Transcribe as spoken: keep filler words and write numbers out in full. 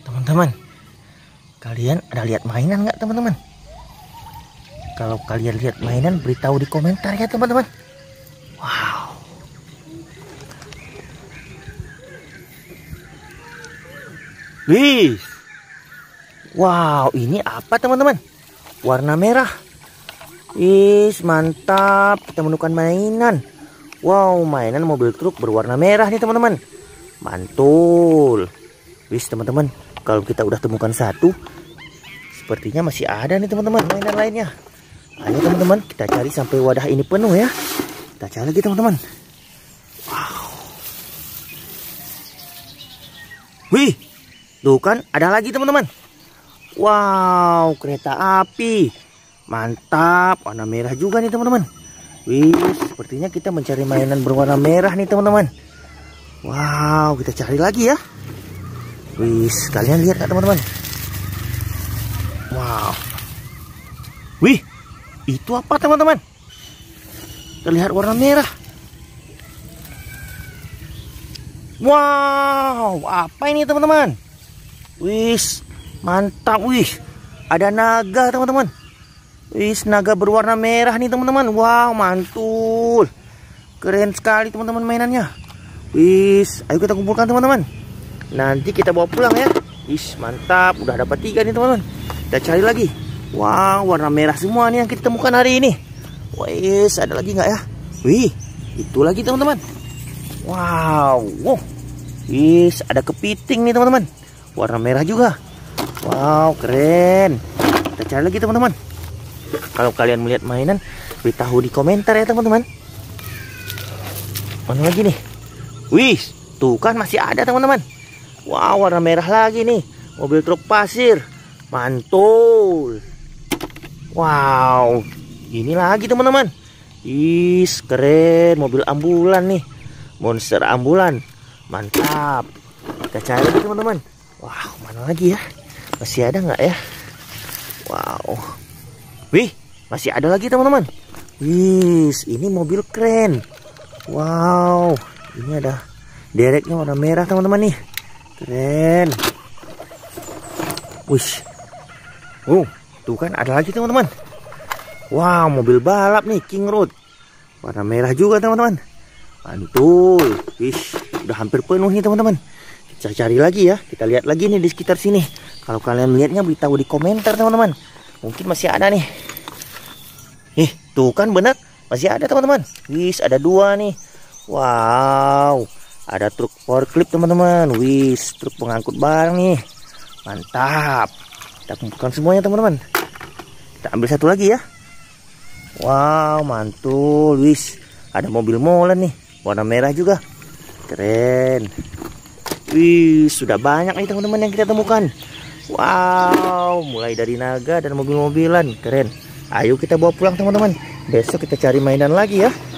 Teman-teman, kalian ada lihat mainan nggak teman-teman? Kalau kalian lihat mainan, beritahu di komentar ya teman-teman. Wow. Wih. Wow, ini apa teman-teman? Warna merah. Is, mantap. Kita menemukan mainan. Wow, mainan mobil truk berwarna merah nih teman-teman. Mantul. Wis teman-teman, kalau kita udah temukan satu, sepertinya masih ada nih teman-teman mainan lainnya. Ayo teman-teman, kita cari sampai wadah ini penuh ya. Kita cari lagi teman-teman. Wow. Wih, tuh kan ada lagi teman-teman. Wow, kereta api. Mantap, warna merah juga nih teman-teman. Wih, sepertinya kita mencari mainan berwarna merah nih teman-teman. Wow, kita cari lagi ya. Wih, kalian lihat gak teman-teman? Wow. Wih, itu apa teman-teman? Terlihat warna merah. Wow, apa ini teman-teman? Wih, mantap. Wih, ada naga teman-teman. Wih, naga berwarna merah nih teman-teman. Wow, mantul. Keren sekali teman-teman mainannya. Wih, ayo kita kumpulkan teman-teman. Nanti kita bawa pulang ya. Wih, mantap. Udah dapat tiga nih teman-teman. Kita cari lagi. Wow, warna merah semua nih yang kita temukan hari ini. Wih, ada lagi nggak ya? Wih, itu lagi teman-teman. Wow, wow. Wih, ada kepiting nih teman-teman. Warna merah juga. Wow, keren. Kita cari lagi teman-teman. Kalau kalian melihat mainan, beritahu di komentar ya teman-teman. Mana lagi nih? Wih, tuh kan masih ada teman-teman. Wow, warna merah lagi nih. Mobil truk pasir. Mantul. Wow, ini lagi teman-teman. Is, keren. Mobil ambulan nih. Monster ambulan. Mantap. Kita cari lagi teman-teman. Wow, mana lagi ya? Masih ada nggak ya? Wow. Wih, masih ada lagi teman-teman. Wih, ini mobil keren. Wow, ini ada dereknya warna merah teman-teman nih. Keren. Wih. Oh, tuh kan ada lagi teman-teman. Wow, mobil balap nih, King Road. Warna merah juga teman-teman. Mantul. Wih, udah hampir penuh nih teman-teman. Kita cari lagi ya. Kita lihat lagi nih di sekitar sini. Kalau kalian lihatnya, beritahu di komentar teman-teman. Mungkin masih ada nih. Ih, tuh kan benar. Masih ada teman-teman. Wih, ada dua nih. Wow. Ada truk forklift teman-teman. Wih, truk pengangkut barang nih. Mantap. Kita kumpulkan semuanya teman-teman. Kita ambil satu lagi ya. Wow, mantul. Wis, ada mobil molen nih, warna merah juga. Keren. Wih, sudah banyak nih teman-teman yang kita temukan. Wow, mulai dari naga dan mobil-mobilan. Keren. Ayo kita bawa pulang teman-teman. Besok kita cari mainan lagi ya.